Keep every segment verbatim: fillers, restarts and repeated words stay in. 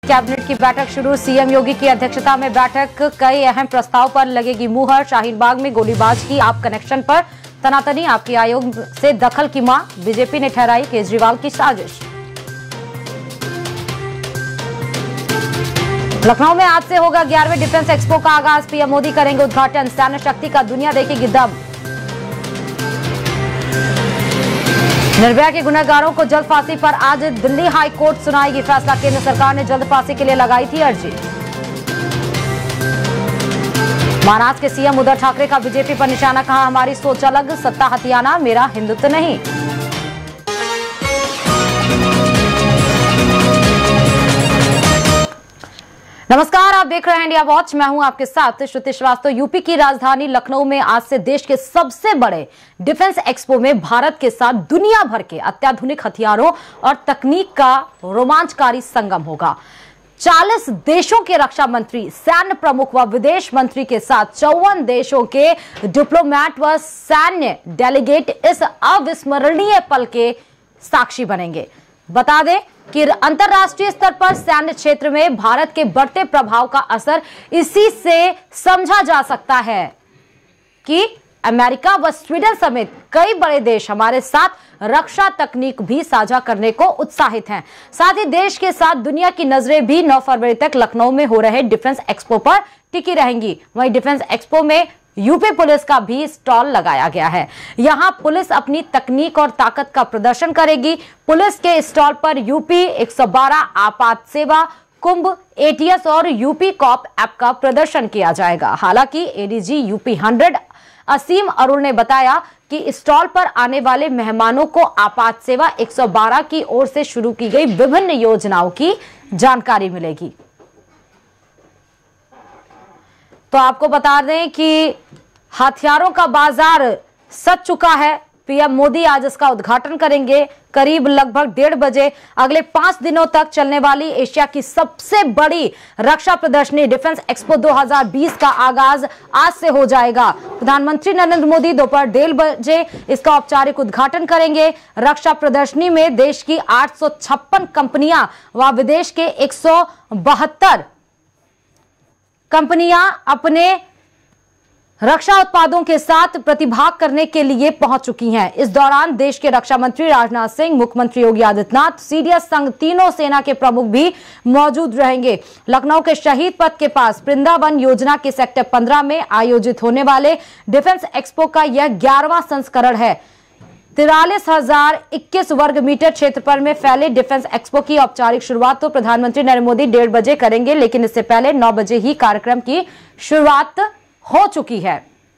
Cabinet की बैठक शुरू। सीएम योगी की अध्यक्षता में बैठक। कई अहम प्रस्ताव पर लगेगी मुहर। शाहीन बाग में गोलीबाज की आप कनेक्शन पर तनातनी। आपकी आयोग से दखल की मांग। बीजेपी ने ठहराई केजरीवाल की साजिश। लखनऊ में आज से होगा ग्यारहवें डिफेंस एक्सपो का आगाज। पीएम मोदी करेंगे उद्घाटन। सैन्य शक्ति का दुनिया देखेगी दम। निर्भया के गुनहगारों को जल्द फांसी पर आज दिल्ली हाई कोर्ट सुनाएगी फैसला। केंद्र सरकार ने जल्द फांसी के लिए लगाई थी अर्जी। महाराष्ट्र के सीएम उद्धव ठाकरे का बीजेपी पर निशाना। कहा, हमारी सोच अलग, सत्ता हथियाना, मेरा हिंदुत्व नहीं। नमस्कार, आप देख रहे हैं इंडिया वॉच। मैं हूं आपके साथ श्रुति श्रीवास्तव। यूपी की राजधानी लखनऊ में आज से देश के सबसे बड़े डिफेंस एक्सपो में भारत के साथ दुनिया भर के अत्याधुनिक हथियारों और तकनीक का रोमांचकारी संगम होगा। चालीस देशों के रक्षा मंत्री, सैन्य प्रमुख व विदेश मंत्री के साथ चौवन देशों के डिप्लोमैट व सैन्य डेलीगेट इस अविस्मरणीय पल के साक्षी बनेंगे। बता दें कि अंतर्राष्ट्रीय स्तर पर सैन्य क्षेत्र में भारत के बढ़ते प्रभाव का असर इसी से समझा जा सकता है कि अमेरिका व स्वीडन समेत कई बड़े देश हमारे साथ रक्षा तकनीक भी साझा करने को उत्साहित हैं। साथ ही देश के साथ दुनिया की नजरें भी नौ फरवरी तक लखनऊ में हो रहे डिफेंस एक्सपो पर टिकी रहेंगी। वहीं डिफेंस एक्सपो में यूपी पुलिस का भी स्टॉल लगाया गया है। यहां पुलिस अपनी तकनीक और ताकत का प्रदर्शन करेगी। पुलिस के स्टॉल पर यूपी एक सौ बारह आपात सेवा, कुंभ, एटीएस और यूपी कॉप ऐप का प्रदर्शन किया जाएगा। हालांकि ADG UP hundred Asim Arun ने बताया कि स्टॉल पर आने वाले मेहमानों को आपात सेवा एक सौ बारह की ओर से शुरू की गई विभिन्न योजनाओं की जानकारी मिलेगी। तो आपको बता दें कि हथियारों का बाजार सज चुका है। पीएम मोदी आज इसका उद्घाटन करेंगे करीब लगभग डेढ़ बजे। अगले पांच दिनों तक चलने वाली एशिया की सबसे बड़ी रक्षा प्रदर्शनी डिफेंस एक्सपो दो हज़ार बीस का आगाज आज से हो जाएगा। प्रधानमंत्री नरेंद्र मोदी दोपहर डेढ़ बजे इसका औपचारिक उद्घाटन करेंगे। रक्षा प्रदर्शनी में देश की आठ सौ छप्पन कंपनियां व विदेश के एक सौ बहत्तर कंपनियां अपने रक्षा उत्पादों के साथ प्रतिभाग करने के लिए पहुंच चुकी हैं। इस दौरान देश के रक्षा मंत्री राजनाथ सिंह, मुख्यमंत्री योगी आदित्यनाथ, सीडीएस संघ तीनों सेना के प्रमुख भी मौजूद रहेंगे। लखनऊ के शहीद पथ के पास वृंदावन योजना के सेक्टर पंद्रह में आयोजित होने वाले डिफेंस एक्सपो का यह ग्यारहवां संस्करण है। तिरालीस हजार इक्कीस वर्ग मीटर क्षेत्रफल में फैले डिफेंस एक्सपो की औपचारिक शुरुआत तो प्रधानमंत्री नरेंद्र मोदी डेढ़ बजे करेंगे, लेकिन इससे पहले नौ बजे ही कार्यक्रम की शुरुआत हो चुकी है।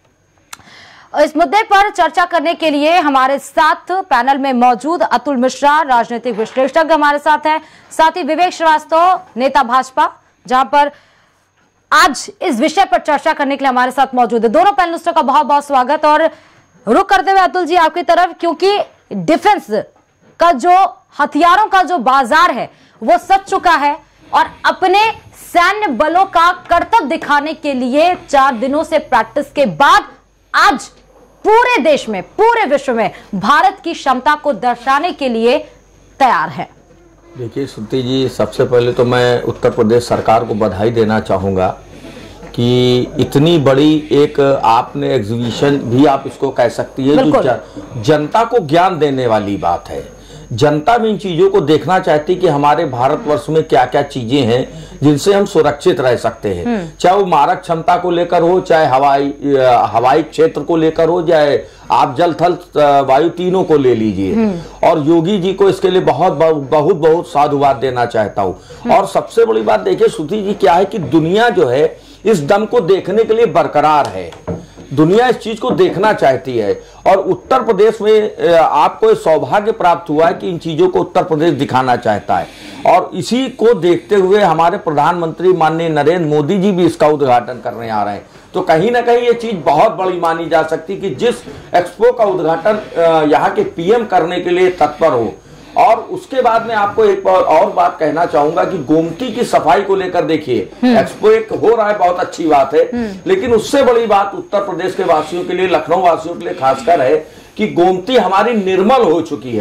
इस मुद्दे पर चर्चा करने के लिए हमारे साथ पैनल में मौजूद अतुल मिश्रा, राजनीतिक विश्लेषक हमारे साथ हैं। साथ ही विवेक श्रीवास्तव, नेता भाजपा, जहां पर आज इस विषय पर चर्चा करने के लिए हमारे साथ मौजूद है। दोनों पैनलिस्टों का बहुत बहुत स्वागत। और रुक करते हुए अतुल जी आपकी तरफ, क्योंकि डिफेंस का जो हथियारों का जो बाजार है वो सज चुका है और अपने सैन्य बलों का कर्तव्य दिखाने के लिए चार दिनों से प्रैक्टिस के बाद आज पूरे देश में, पूरे विश्व में भारत की क्षमता को दर्शाने के लिए तैयार है। देखिए श्रुति जी, सबसे पहले तो मैं उत्तर प्रदेश सरकार को बधाई देना चाहूँगा कि इतनी बड़ी एक आपने एग्जीबिशन भी आप इसको कह सकती है, जो जनता को ज्ञान देने वाली बात है। जनता भी इन चीज़ों को देखना चाहती कि हमारे भारतवर्ष में क्या क्या चीज़ें हैं जिनसे हम सुरक्षित रह सकते हैं, चाहे वो मारक क्षमता को लेकर हो, चाहे हवाई हवाई क्षेत्र को लेकर हो, चाहे आप जल थल वायु तीनों को ले लीजिए। और योगी जी को इसके लिए बहुत बहुत बहुत साधुवाद देना चाहता हूँ। और सबसे बड़ी बात देखिए श्रुति जी, क्या है कि दुनिया जो है इस दम को देखने के लिए बरकरार है। दुनिया इस चीज को देखना चाहती है और उत्तर प्रदेश में आपको सौभाग्य प्राप्त हुआ है कि इन चीजों को उत्तर प्रदेश दिखाना चाहता है। और इसी को देखते हुए हमारे प्रधानमंत्री माननीय नरेंद्र मोदी जी भी इसका उद्घाटन करने आ रहे हैं। तो कहीं ना कहीं ये चीज बहुत बड़ी मानी जा सकती कि जिस एक्सपो का उद्घाटन यहाँ के पीएम करने के लिए तत्पर हो। और उसके बाद में आपको एक और बात कहना चाहूंगा कि गोमती की सफाई को लेकर देखिए, एक्सपो एक हो रहा है, बहुत अच्छी बात है, लेकिन उससे बड़ी बात उत्तर प्रदेश के वासियों के लिए, लखनऊ वासियों के लिए खासकर है कि गोमती हमारी निर्मल हो चुकी है।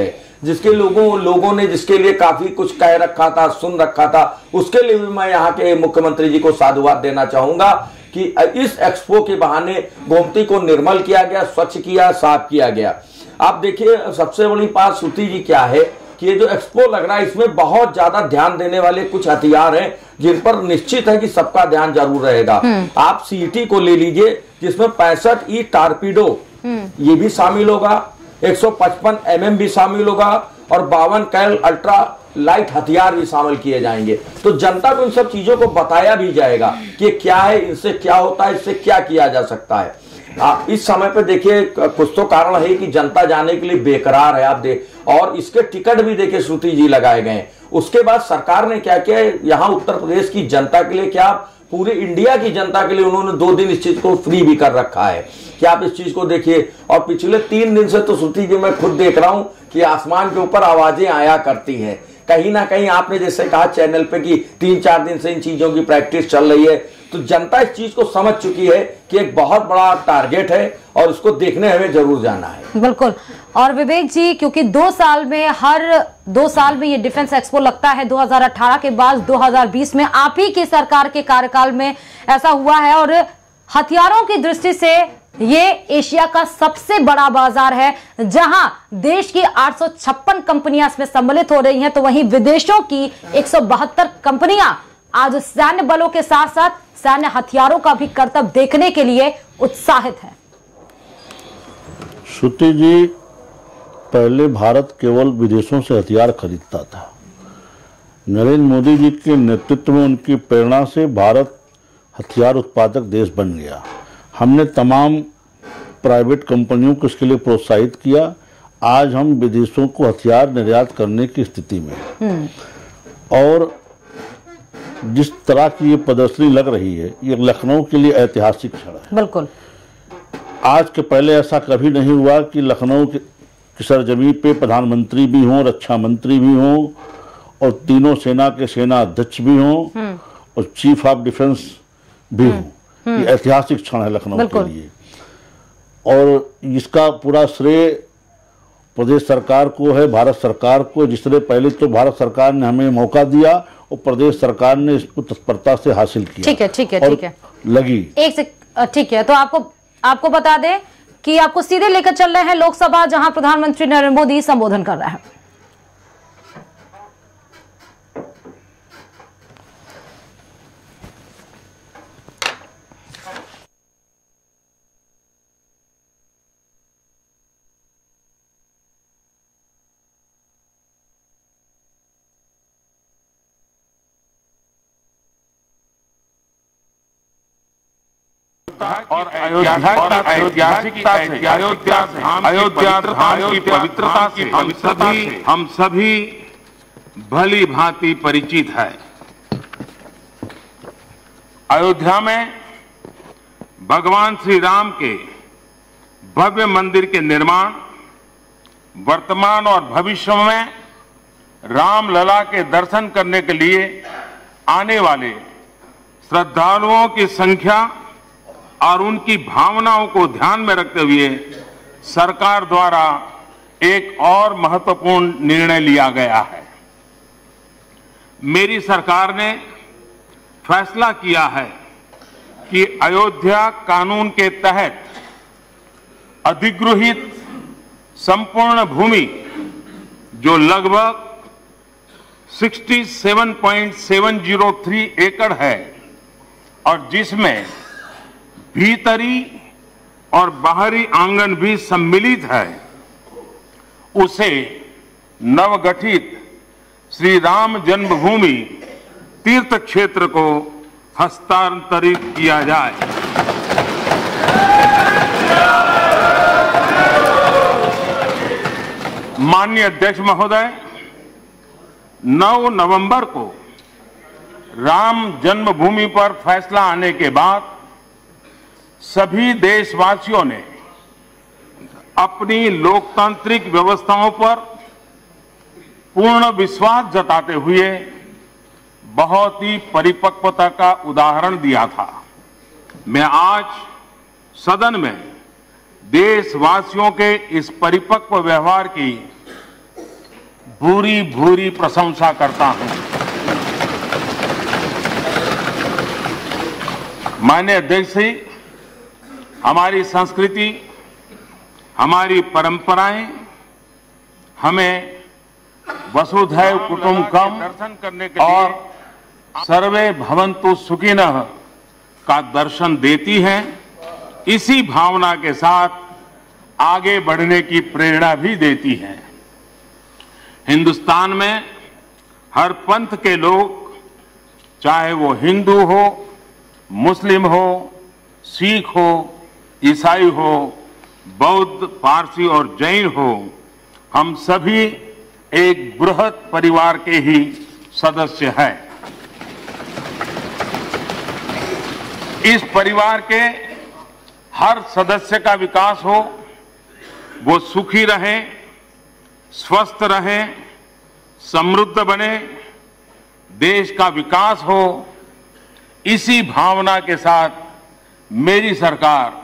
जिसके लोगों लोगों ने जिसके लिए काफी कुछ कह रखा था, सुन रखा था, उसके लिए भी मैं यहाँ के मुख्यमंत्री जी को साधुवाद देना चाहूंगा कि इस एक्सपो के बहाने गोमती को निर्मल किया गया, स्वच्छ किया, साफ किया गया। आप देखिए सबसे बड़ी बात श्रुति जी क्या है कि ये जो एक्सपो लग रहा है इसमें बहुत ज्यादा ध्यान देने वाले कुछ हथियार हैं जिन पर निश्चित है कि सबका ध्यान जरूर रहेगा। आप सीटी को ले लीजिए जिसमें पैंसठ ई टारपीडो ये भी शामिल होगा, एक सौ पचपन एम एम भी शामिल होगा और बावन कैल अल्ट्रा लाइट हथियार भी शामिल किए जाएंगे। तो जनता को इन सब चीजों को बताया भी जाएगा कि क्या है, इनसे क्या होता है, इससे क्या किया जा सकता है। आप इस समय पे देखिए कुछ तो कारण है कि जनता जाने के लिए बेकरार है। आप देख, और इसके टिकट भी देखिए श्रुति जी लगाए गए। उसके बाद सरकार ने क्या किया, यहाँ उत्तर प्रदेश की जनता के लिए क्या पूरे इंडिया की जनता के लिए उन्होंने दो दिन इस चीज को फ्री भी कर रखा है कि आप इस चीज को देखिए। और पिछले तीन दिन से तो श्रुति जी मैं खुद देख रहा हूं कि आसमान के ऊपर आवाजें आया करती है। कहीं ना कहीं आपने जैसे कहा चैनल पे कि तीन चार दिन से इन चीजों की प्रैक्टिस चल रही है, तो जनता इस चीज को समझ चुकी है कि एक बहुत बड़ा टारगेट है और उसको देखने हमें जरूर जाना है। बिल्कुल। और विवेक जी, क्योंकि दो साल में हर दो साल में ये डिफेंस एक्सपो लगता है, दो हज़ार अठारह के बाद दो हज़ार बीस में आप ही की सरकार के कार्यकाल में ऐसा हुआ है और हथियारों की दृष्टि से ये एशिया का सबसे बड़ा बाजार है जहां देश की आठ सौ छप्पन कंपनियां इसमें सम्मिलित हो रही हैं, तो वहीं विदेशों की एक सौ बहत्तर कंपनियां आज सैन्य बलों के साथ साथ सैन्य हथियारों का भी करतब देखने के लिए उत्साहित है। श्रुति जी, पहले भारत केवल विदेशों से हथियार खरीदता था। नरेंद्र मोदी जी के नेतृत्व में उनकी प्रेरणा से भारत हथियार उत्पादक देश बन गया। हमने तमाम प्राइवेट कंपनियों को इसके लिए प्रोत्साहित किया। आज हम विदेशों को हथियार निर्यात करने की स्थिति में, और जिस तरह की ये प्रदर्शनी लग रही है ये लखनऊ के लिए ऐतिहासिक क्षण है। बिल्कुल। आज के पहले ऐसा कभी नहीं हुआ कि लखनऊ की सरजमी पे प्रधानमंत्री भी हों, रक्षा मंत्री भी हों और तीनों सेना के सेना अध्यक्ष भी हों और चीफ ऑफ डिफेंस भी हों। ये ऐतिहासिक क्षण है लखनऊ के लिए, और इसका पूरा श्रेय प्रदेश सरकार को है, भारत सरकार को, जिसने पहले तो भारत सरकार ने हमें मौका दिया और प्रदेश सरकार ने इसको तत्परता से हासिल किया। ठीक है, ठीक है, ठीक है, लगी एक से ठीक है। तो आपको आपको बता दें कि आपको सीधे लेकर चल रहे हैं लोकसभा, जहां प्रधानमंत्री नरेंद्र मोदी संबोधन कर रहे हैं। और ऐतिहासिकता से, अयोध्या अयोध्या धाम की पवित्रता से हम सभी हम सभी भली भांति परिचित है। अयोध्या में भगवान श्री राम के भव्य मंदिर के निर्माण, वर्तमान और भविष्य में रामलला के दर्शन करने के लिए आने वाले श्रद्धालुओं की संख्या और उनकी भावनाओं को ध्यान में रखते हुए सरकार द्वारा एक और महत्वपूर्ण निर्णय लिया गया है। मेरी सरकार ने फैसला किया है कि अयोध्या कानून के तहत अधिगृहित संपूर्ण भूमि जो लगभग सड़सठ पॉइंट सात शून्य तीन एकड़ है और जिसमें भीतरी और बाहरी आंगन भी सम्मिलित है, उसे नवगठित श्री राम जन्मभूमि तीर्थ क्षेत्र को हस्तांतरित किया जाए। माननीय अध्यक्ष महोदय, नौ नवंबर को राम जन्मभूमि पर फैसला आने के बाद सभी देशवासियों ने अपनी लोकतांत्रिक व्यवस्थाओं पर पूर्ण विश्वास जताते हुए बहुत ही परिपक्वता का उदाहरण दिया था। मैं आज सदन में देशवासियों के इस परिपक्व व्यवहार की भूरी भूरी प्रशंसा करता हूं। माननीय अध्यक्ष जी, हमारी संस्कृति, हमारी परंपराएं हमें वसुधैव कुटुंबकम दर्शन करने के और सर्वे भवन्तु सुखिनः का दर्शन देती हैं। इसी भावना के साथ आगे बढ़ने की प्रेरणा भी देती है। हिंदुस्तान में हर पंथ के लोग, चाहे वो हिंदू हो, मुस्लिम हो, सिख हो, ईसाई हो, बौद्ध, पारसी और जैन हो, हम सभी एक बृहत परिवार के ही सदस्य हैं। इस परिवार के हर सदस्य का विकास हो, वो सुखी रहे, स्वस्थ रहे, समृद्ध बने, देश का विकास हो, इसी भावना के साथ मेरी सरकार